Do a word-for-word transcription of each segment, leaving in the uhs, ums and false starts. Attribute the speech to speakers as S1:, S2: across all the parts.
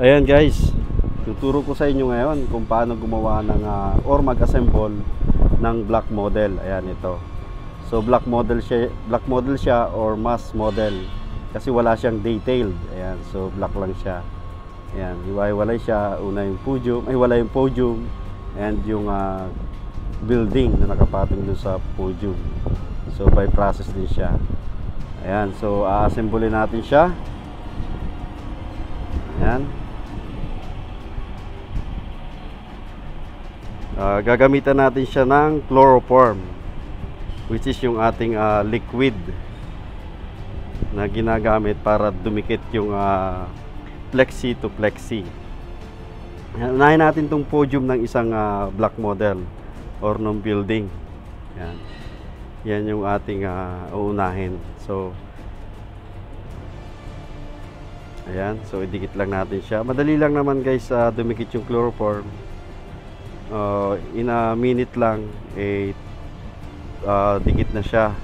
S1: Ayan guys, tuturo ko sa inyo ngayon kung paano gumawa ng uh, or mag-assemble ng block model. Ayan ito. So block model siya, block model siya or mass model kasi wala siyang detailed. Ayan, so block lang siya. Ayan, hiwa-hiwalay siya. Una yung podium, ay wala yung podium and yung uh, building na nakapatong dun sa podium. So by process din siya. Ayan, so a-assemble natin siya. Ayan. Uh, gagamitan natin siya ng chloroform, which is yung ating uh, liquid na ginagamit para dumikit yung uh, plexi to plexi. Unahin natin tong podium ng isang uh, block model or ng building. Yan, yan yung ating uh, uunahin. So ayan, so idikit lang natin siya. Madali lang naman guys, uh, dumikit yung chloroform. Uh, in a minute lang eh uh, dikit na siya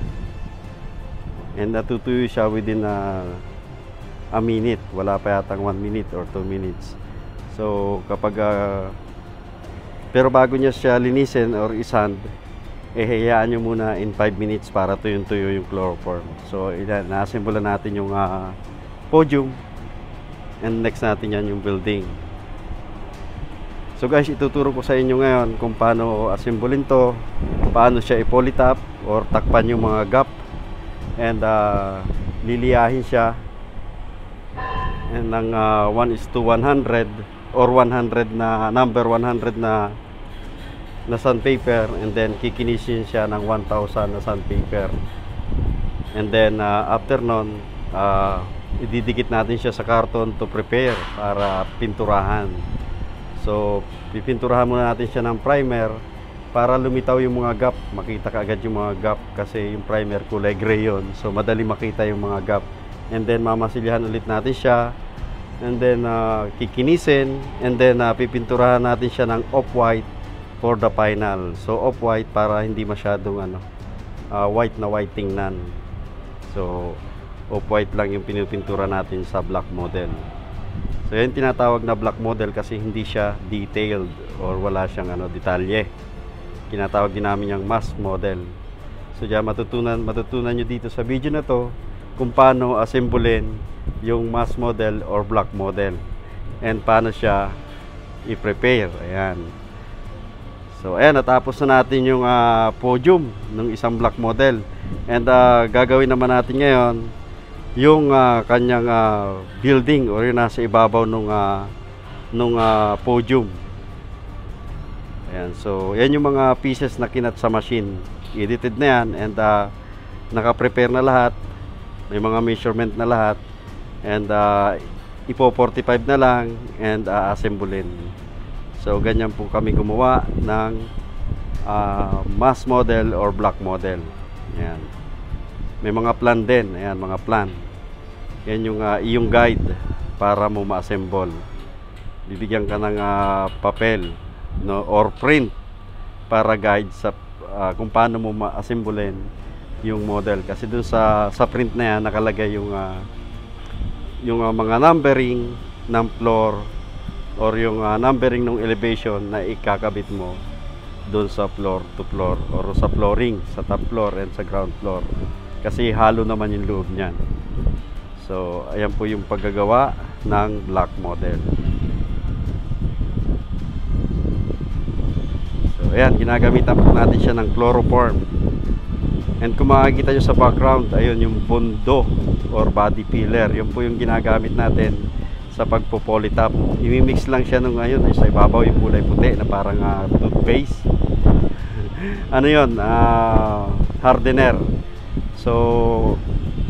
S1: and natutuyo siya within a, a minute. Wala pa yatang one minute or two minutes. So kapag uh, pero bago niya siya linisin or isand, eh hayaan nyo muna in five minutes para tuyong-tuyo yung chloroform. So na-assemble natin yung uh, podium and next natin yan yung building. So guys, ituturo ko sa inyo ngayon kung paano assemblin to, paano siya i-polytap or takpan yung mga gap and uh, liliyahin siya and ng uh, one is to one hundred or one hundred na number one hundred na na sandpaper, and then kikinisin siya ng one thousand na sandpaper, and then uh, after nun uh, ididikit natin siya sa karton to prepare para pinturahan. So, pipinturahan muna natin siya ng primer para lumitaw yung mga gap. Makita ka agad yung mga gap kasi yung primer kulay gray yun. So, madali makita yung mga gap. And then, mamasilyahan ulit natin siya. And then, uh, kikinisin. And then, uh, pipinturahan natin siya ng off-white for the final. So, off-white para hindi masyadong ano, uh, white na white tingnan. So, off-white lang yung pinipintura natin sa block model. So yan tinatawag na block model kasi hindi siya detailed or wala siyang ano, detalye. Kinatawag din namin yung mass model. So diyan matutunan, matutunan nyo dito sa video na to kung paano assemblin yung mass model or block model and paano siya i-prepare. Ayan. So ayan, natapos na natin yung uh, podium ng isang block model. And uh, gagawin naman natin ngayon yung uh, kanyang uh, building or yung nasa ibabaw nung uh, nung uh, podium. Ayan, so yan yung mga pieces na kinat sa machine. Edited na yan and uh, naka-prepare na lahat. May mga measurement na lahat and uh, ipo forty-five na lang and uh, assemblein. So ganyan po kami gumawa ng uh, mass model or block model. Ayan. May mga plan din. Ayan, mga plan. Yan yung uh, iyong guide para mo ma-assemble. Bibigyan ka ng uh, papel, no, or print para guide sa uh, kung paano mo ma-assemblein yung model. Kasi dun sa sa print na yan nakalagay yung uh, yung uh, mga numbering ng floor or yung uh, numbering ng elevation na ikakabit mo dun sa floor to floor or sa flooring, sa top floor and sa ground floor. Kasi halo naman yung loob niyan. So, ayan po yung paggagawa ng block model. So, ayan, ginagamitan po natin siya ng chloroform. And kung makikita nyo sa background, ayun yung bondo or body filler. Yun po yung ginagamit natin sa pagpo-polytap. I-mix lang siya nung ngayon, ay sa ibabaw yung kulay puti na parang uh, toothpaste. Ano yun? Uh, hardener. So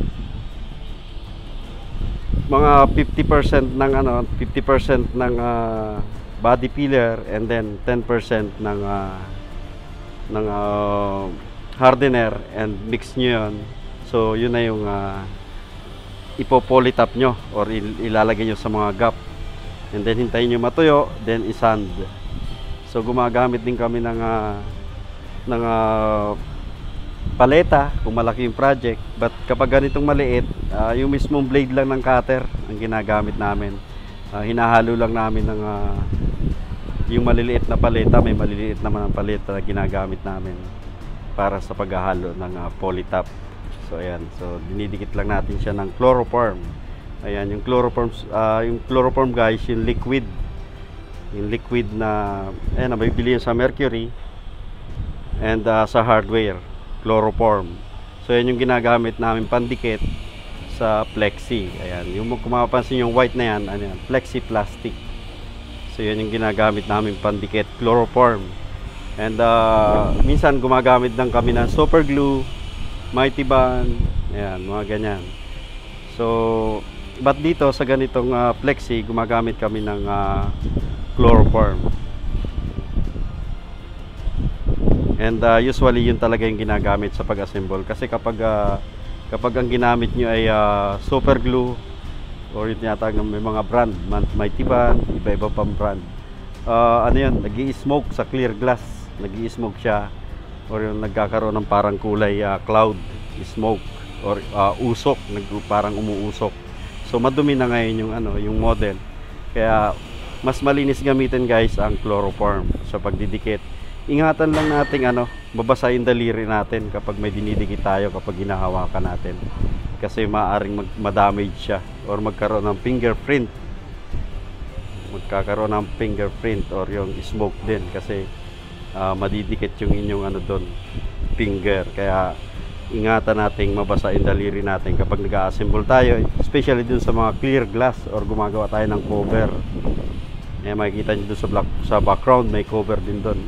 S1: mga fifty percent ng ano, fifty percent ng uh, body filler and then ten percent ng uh, ng uh, hardener and mix nyo yun. So yun na yung uh, ipo-polytap nyo or il ilalagay nyo sa mga gap and then hintayin nyo matuyo, then isand. So gumagamit din kami ng uh, ng uh, paleta kung malaki yung project, but kapag ganitong maliit, uh, yung mismong blade lang ng cutter ang ginagamit namin. Uh, hinahalo lang namin ng uh, yung maliliit na paleta. May maliliit naman ang paleta na ginagamit namin para sa paghahalo ng uh, polytop. So ayan, so dinidikit lang natin siya ng chloroform. Ayan, yung chloroform, uh, yung chloroform guys, yung liquid. Yung liquid na, ayan, nabibili yun sa Mercury and uh, sa hardware, chloroform. So yan yung ginagamit namin pandikit sa plexi. Ayan, yung kung mapapansin yung white na yan, ano yan, plexi plastic. So yan yung ginagamit namin pandikit, chloroform. And uh, minsan gumagamit lang kami ng super glue, mighty band, ayan, mga ganyan. So but dito sa ganitong uh, plexi, gumagamit kami ng uh, chloroform. And uh, usually yun talaga yung ginagamit sa pag-assemble, kasi kapag uh, kapag ang ginamit nyo ay uh, super glue or yung tinatawag ng may mga brand, mighty band, iba-iba pang brand, uh, ano yun, nag-i-smoke sa clear glass, nag-i-smoke siya, or yung nagkakaroon ng parang kulay uh, cloud smoke or uh, usok, nag parang umuusok. So madumi na ngayon yung ano, yung model. Kaya mas malinis gamitin guys ang chloroform sa pagdidikit. Ingatan lang nating ano, babasa yung daliri natin kapag may dinidikit tayo, kapag hinahawakan natin. Kasi maaaring mag ma-damage siya or magkaroon ng fingerprint. Magkakaroon ng fingerprint or yung smoke din, kasi uh, madidikit yung inyong ano doon, finger. Kaya ingatan nating mabasa yung daliri natin kapag nag-assemble tayo, especially dun sa mga clear glass or gumagawa tayo ng cover. Eh, makikita nyo dun sa, black, sa background, may cover din dun.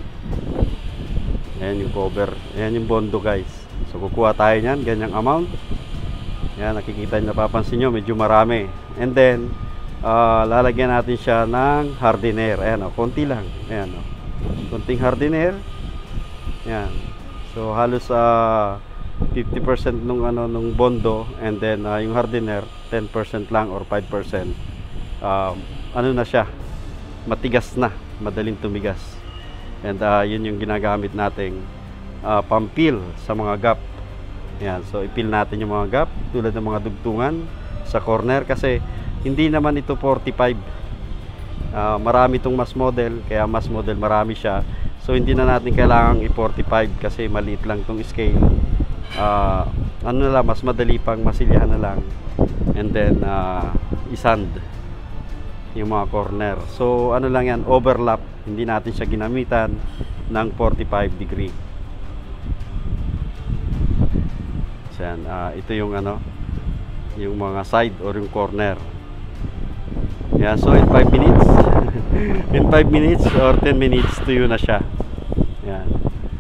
S1: Ayan yung cover, ayan yung bondo guys. So kukuha tayo nyan, ganyang amount. Ayan, nakikita nyo, napapansin nyo, medyo marami. And then uh, lalagyan natin siya ng hardener. Ayan o, konti lang. Ayan o, konting hardener. Ayan, so halos uh, fifty percent nung ano nung bondo, and then uh, yung hardener ten percent lang or five percent. Um, ano na siya, matigas na, madaling tumigas. And uh, yun yung ginagamit nating uh, pampil sa mga gap. Yan, so ipil natin yung mga gap tulad ng mga dugtungan sa corner, kasi hindi naman ito forty-five. Uh, marami itong mass model, kaya mass model marami siya. So hindi na natin kailangang i-forty-five kasi maliit lang itong scale. Uh, ano na lang, mas madali pang masilyahan na lang, and then uh, isand yung mga corner. So ano lang yan, overlap, hindi natin siya ginamitan ng forty-five degree. So yan, uh, ito yung ano, yung mga side or yung corner. Yan, so in five minutes in five minutes or ten minutes tuyo na siya. Yan.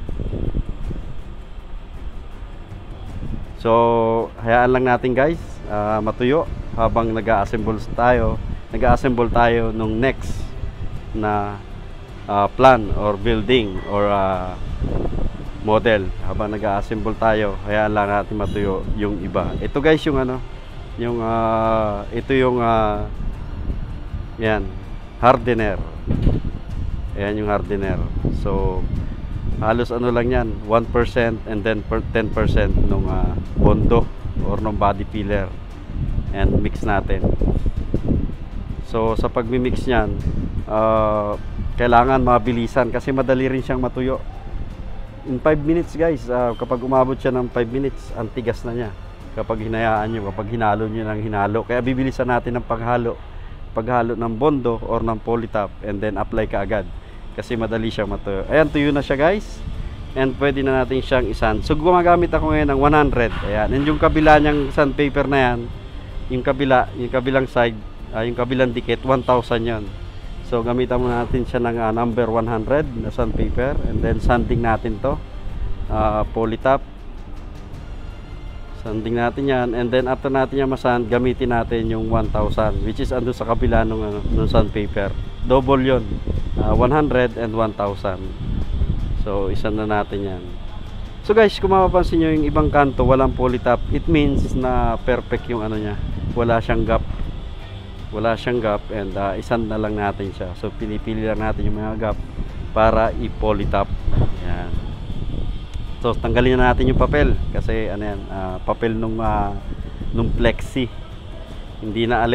S1: So, hayaan lang natin guys uh, matuyo habang nag-a-assemble tayo. Nag-a-assemble tayo nung next na uh, plan or building or uh, model. Habang nag-a-assemble tayo, hayaan lang natin matuyo yung iba. Ito guys yung ano, yung uh, ito yung uh, yan, hardener. Ayan yung hardener. So halos ano lang yan, one percent and then ten percent nung uh, bondo or nung body filler, and mix natin. So sa pagmi-mix niyan, uh, kailangan mabilisan kasi madali rin siyang matuyo. In five minutes guys, uh, kapag umabot siya ng five minutes, ang tigas na niya kapag hinayaan nyo, kapag hinalo nyo ng hinalo. Kaya bibilisan natin ng paghalo, paghalo ng bondo or ng polytop, and then apply ka agad kasi madali siyang matuyo. Ayan, tuyo na siya guys, and pwede na natin siyang isand. So gumagamit ako ngayon ng one hundred. Ayan, and yung kabila niyang sandpaper na yan, yung kabila, yung kabilang side, uh, yung kabilang dikit, one thousand yan. So gamitan muna natin siya ng uh, number one hundred na sandpaper, and then sanding natin to, uh, polytop. Sanding natin yan, and then after natin yan masand, gamitin natin yung one thousand, which is ando sa kabila nung, uh, nung sandpaper. Double yun, uh, one hundred and one thousand. So isand na natin yan. So guys, kung mapapansin nyo yung ibang kanto walang polytop, it means na perfect yung ano nya, wala siyang gap. Wala siyang gap, and uh, isand na lang natin siya. So pinipili lang natin yung mga gap para i-polytop. Yan. So tanggalin na natin yung papel kasi ano yan, uh, papel nung uh, nung plexi. Hindi na alis.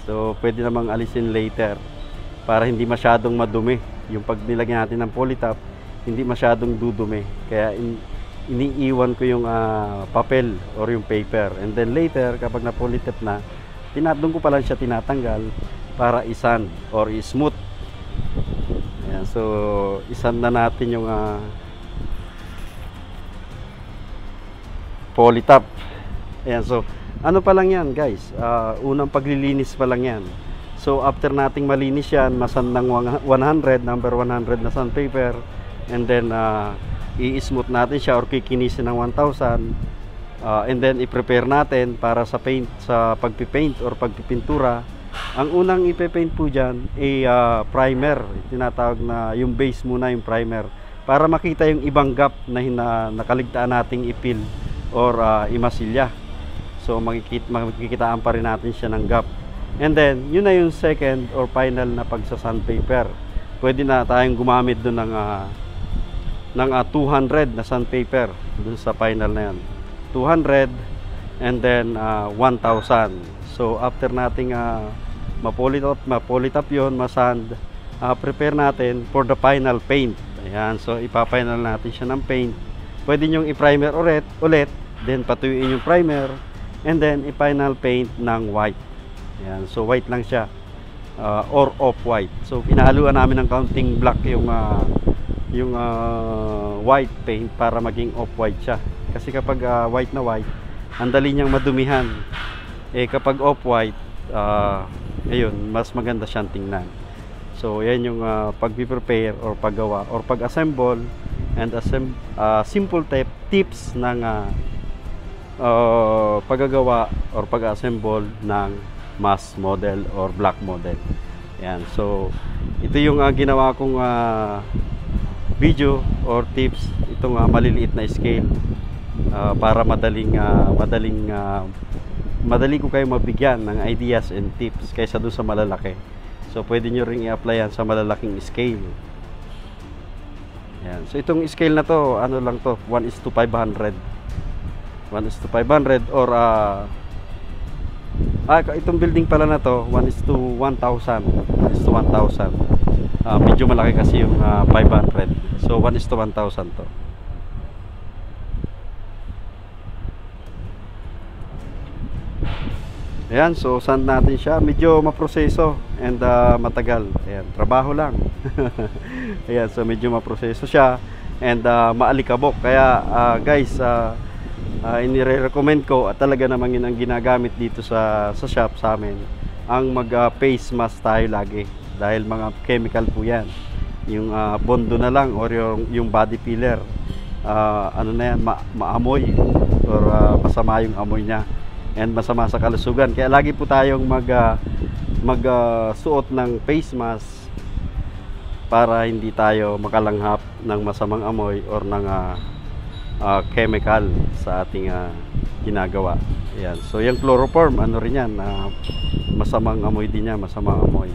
S1: So pwede namang alisin later para hindi masyadong madumi. Yung pag nilagyan natin ng polytop, hindi masyadong dudumi. Kaya in, iniiwan ko yung uh, papel or yung paper. And then later, kapag na polytop na, tinatong ko pa lang siya tinatanggal para isan or i-smooth. Ayan, so isan na natin yung uh, polytop. Ayan, so ano pa lang yan guys, uh, unang paglilinis pa lang yan. So after nating malinis yan, masan ng one hundred, number one hundred na sandpaper, and then uh, i-smooth natin siya or kikinisin ng one thousand, uh, and then i-prepare natin para sa paint, sa pagpipaint or pagpipintura. Ang unang ipe-paint po dyan ay uh, primer, tinatawag na yung base muna, yung primer, para makita yung ibang gap na hina, nakaligtaan nating ipil or uh, imasilya. So makikita, makikitaan pa rin natin siya ng gap. And then yun na yung second or final na pagsa-sandpaper. Pwede na tayong gumamit doon ng uh, ng uh, two hundred na sandpaper doon sa final na yan. two hundred and then uh, one thousand. So after nating uh, mapolitop, mapolitop yun, masand, uh, prepare natin for the final paint. Ayan, so ipa-final natin siya ng paint. Pwede nyong i-primer ulit, ulit, then patuyuin yung primer, and then i-final paint ng white. Ayan, so white lang siya, uh, or off-white. So pinahaluan namin ng counting black yung uh, yung uh, white paint para maging off-white siya. Kasi kapag uh, white na white, ang dali niyang madumihan. Eh kapag off-white, uh, ayun, mas maganda siyang tingnan. So yan yung uh, pag-prepare or paggawa or pag-assemble and assemb uh, simple tip tips ng uh, uh, paggagawa or pag-assemble ng mass model or black model. Yan, so ito yung uh, ginawa kong uh, video or tips, itong uh, maliliit na scale, uh, para madaling uh, madaling uh, madali ko kayo mabigyan ng ideas and tips kaysa doon sa malalaki. So pwede nyo ring i-apply yan sa malalaking scale. Yan. So itong scale na to, ano lang to, one is to five hundred. one is to five hundred or uh, ah, itong building pala na to, one is to one thousand. one is to one thousand. Uh, medyo malaki kasi yung uh, five hundred. So one is to one thousand to. Ayan, so sand natin siya. Medyo maproseso and uh, matagal. Ayan, trabaho lang. Ayan, so medyo maproseso siya and uh, maalikabok. Kaya uh, guys, uh, uh, inire-recommend ko at talaga naman yun ang ginagamit dito sa, sa shop sa amin, ang mag uh, face mask tayo lagi. Dahil mga chemical po yan. Yung uh, bondo na lang or yung, yung body filler, uh, ano na yan, ma maamoy or uh, masama yung amoy niya and masama sa kalusugan. Kaya lagi po tayong mag uh, mag uh, suot ng face mask para hindi tayo makalanghap ng masamang amoy or ng uh, uh, chemical sa ating uh, ginagawa. Ayan. So yung chloroform, ano rin yan, uh, masamang amoy din yan, masamang amoy.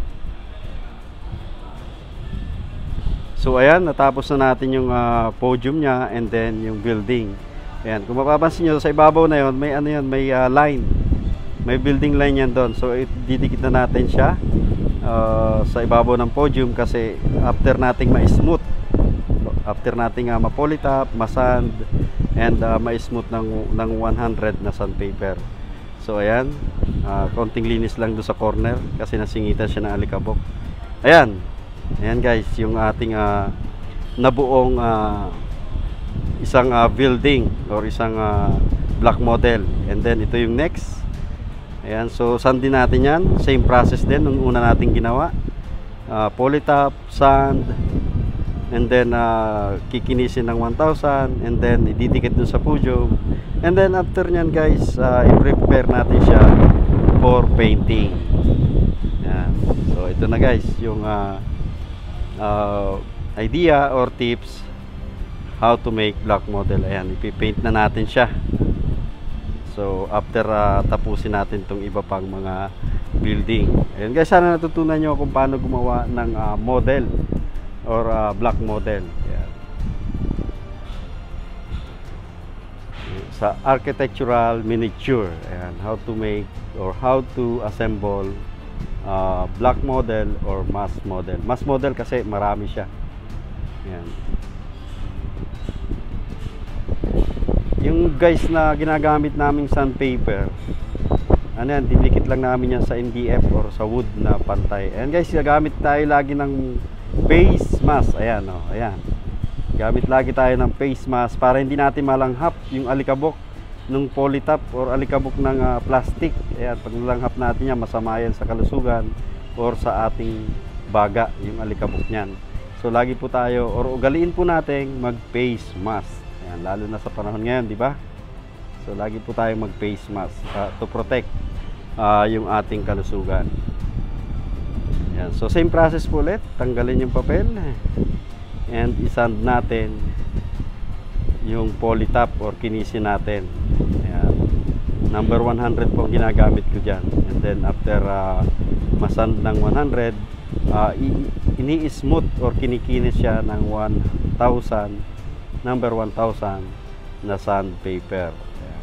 S1: So ayan, natapos na natin yung uh, podium niya and then yung building. Ayan, kung mapapansin nyo, sa ibabaw na yon may ano yan, may uh, line. May building line yan doon. So didikit na natin siya uh, sa ibabaw ng podium kasi after nating ma-smooth, after nating uh, mapolitop, masand, and uh, ma-smooth ng, ng one hundred na sandpaper. So ayan, uh, konting linis lang doon sa corner kasi nasingitan siya ng alikabok. Ayan, ayan guys, yung ating uh, nabuong uh, isang uh, building or isang uh, black model. And then ito yung next. Ayan, so sand din natin yan, same process din nung una nating ginawa, uh, polytop, sand, and then uh, kikinisin ng one thousand and then ididikit dun sa podium. And then after nyan guys, uh, i-prepare natin siya for painting. Ayan. So ito na guys yung uh, uh, idea or tips how to make black model. Ayan, ipipaint na natin siya. So after uh, tapusin natin tong iba pang mga building. Ayan guys, sana natutunan nyo kung paano gumawa ng uh, model or uh, black model. Ayan. Sa architectural miniature. Ayan, how to make or how to assemble uh, block model or mass model. Mass model kasi marami siya. Yan. Yung guys na ginagamit naming sandpaper, ano yan, dinikit lang namin yan sa M D F or sa wood na pantay. Ayan guys, gagamit tayo lagi ng face mask. Ayan o, oh, ayan. Gamit lagi tayo ng face mask para hindi natin malanghap yung alikabok ng polytop or alikabok ng uh, plastic. Ayan, pag nalanghap natin yan, masama yan sa kalusugan or sa ating baga, yung alikabok niyan. So lagi po tayo, or ugaliin po natin mag face mask. Ayan, lalo na sa panahon ngayon, di ba? So lagi po tayo mag face mask uh, to protect uh, yung ating kalusugan. Ayan, so same process po ulit. Tanggalin yung papel and isand natin yung polytop or kinisin natin. Ayan, number one hundred po ginagamit ko dyan. And then after uh, masand ng one hundred, uh, ini-smooth or kinikinis siya ng one thousand, number one thousand na sandpaper. Ayan.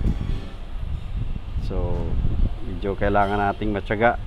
S1: So medyo kailangan nating matyaga.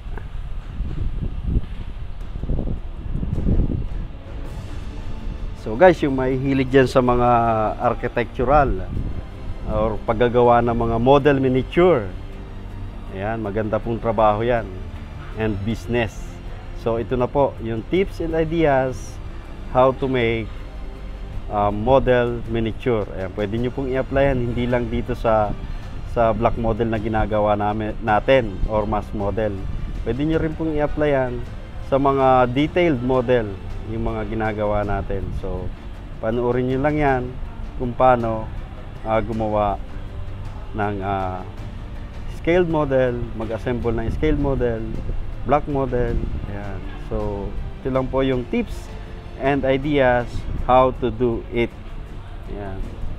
S1: So guys, yung may hilig dyan sa mga architectural or paggagawa ng mga model miniature, ayan, maganda pong trabaho yan, and business. So ito na po yung tips and ideas how to make uh, model miniature. Ayan, pwede nyo pong i-applyan, hindi lang dito sa sa block model na ginagawa namin, natin or mass model. Pwede nyo rin pong i-applyan sa mga detailed model, yung mga ginagawa natin. So panoorin nyo lang yan kung paano uh, gumawa ng uh, scaled model, mag-assemble ng scaled model, block model. Ayan. So ito lang po yung tips and ideas how to do it. Ayan.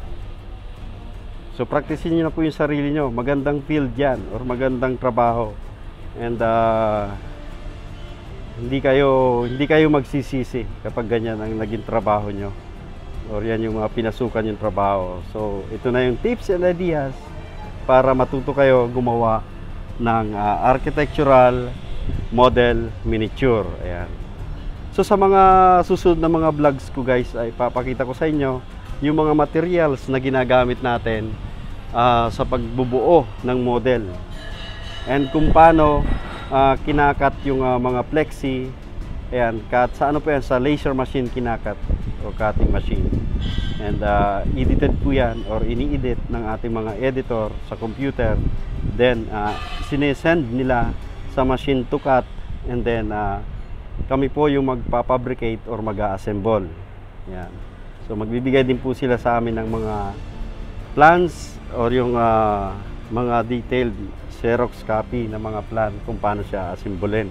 S1: So practicein nyo na po yung sarili nyo. Magandang field yan or magandang trabaho, and uh, hindi kayo hindi kayo magsisisi kapag ganyan ang naging trabaho nyo or yan yung mga pinasukan yung trabaho. So ito na yung tips and ideas para matuto kayo gumawa ng uh, architectural model miniature. Ayan. So sa mga susunod na mga vlogs ko guys, ay papakita ko sa inyo yung mga materials na ginagamit natin uh, sa pagbubuo ng model, and kung paano Uh, kinakat yung uh, mga plexi. Ayan, cut sa ano po yan, sa laser machine kinakat o cutting machine, and uh, edited po yan or ini-edit ng ating mga editor sa computer, then uh, sinesend nila sa machine to cut, and then uh, kami po yung magpapabricate or mag-assemble. Ayan. So magbibigay din po sila sa amin ng mga plans or yung uh, mga detailed Xerox copy ng mga plan kung paano siya assemblin.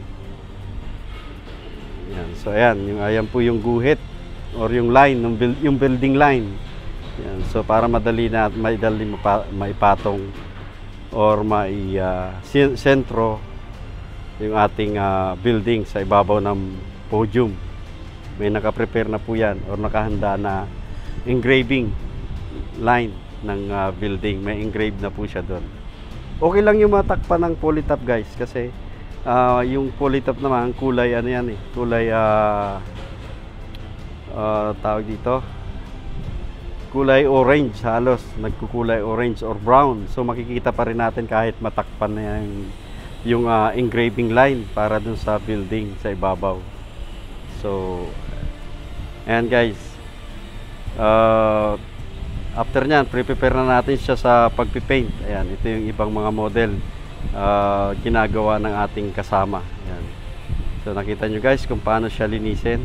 S1: Yan. So ayan, yung ayan po yung guhit or yung line ng build, yung building line. Yan. So para madali na maidali maipatong or mai uh, sentro yung ating uh, building sa ibabaw ng podium. May naka-prepare na po yan or nakahanda na engraving line ng uh, building. May engrave na po siya doon. Okay lang yung matakpan ng polytop guys, kasi uh, yung polytop naman kulay ano yan eh, kulay uh, uh, tawag dito, kulay orange, halos nagkukulay orange or brown. So makikita pa rin natin kahit matakpan na yan yung uh, engraving line para dun sa building sa ibabaw. So and guys, uh, after nyan, prepare na natin siya sa pagpipaint. Ayan, ito yung ibang mga model uh, ginagawa ng ating kasama. Ayan. So nakita nyo guys kung paano siya linisin.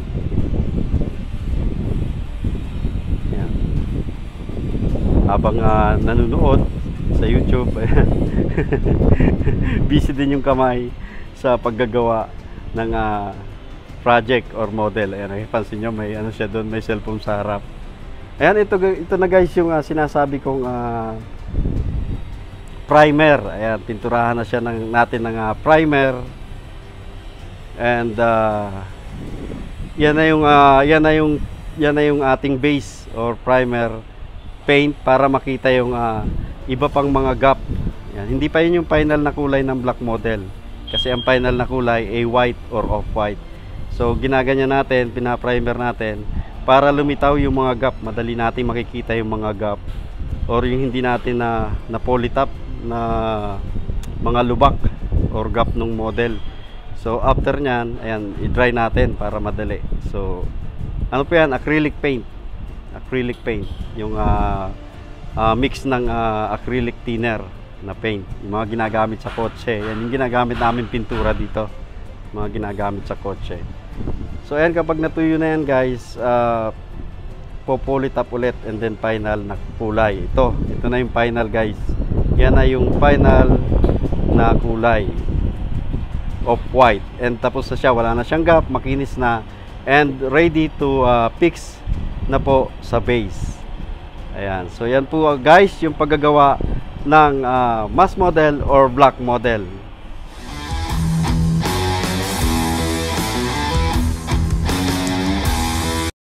S1: Ayan. Habang uh, nanonood sa YouTube, ayan. Busy din yung kamay sa paggagawa ng uh, project or model. Ayan, nakipansin nyo may ano siya doon, may cellphone sa harap. Ayan, ito, ito na guys yung uh, sinasabi kong uh, primer. Ayan, pinturahan na siya ng, natin ng uh, primer. And uh, yan na yung uh, yan na yung yan na yung ating base or primer paint para makita yung uh, iba pang mga gap. Yan. Hindi pa yun yung final na kulay ng black model. Kasi ang final na kulay ay white or off-white. So ginaganyan natin, pina-primer natin para lumitaw yung mga gap. Madali natin makikita yung mga gap or yung hindi natin na na polytop na mga lubak or gap ng model. So after nyan, ayan, i-dry natin para madali. So ano po yan? Acrylic paint. Acrylic paint. Yung uh, uh, mix ng uh, acrylic thinner na paint. Yung mga ginagamit sa kotse. Yan yung ginagamit namin pintura dito. Mga ginagamit sa kotse. So ayan, kapag natuyo na yan guys, uh, popolitap ulit and then final na kulay. Ito, ito na yung final guys. Yan na yung final na kulay. Off-white. And tapos na siya, wala na siyang gap, makinis na. And ready to uh, fix na po sa base. Ayan. So yan po guys, yung paggagawa ng uh, mass model or black model.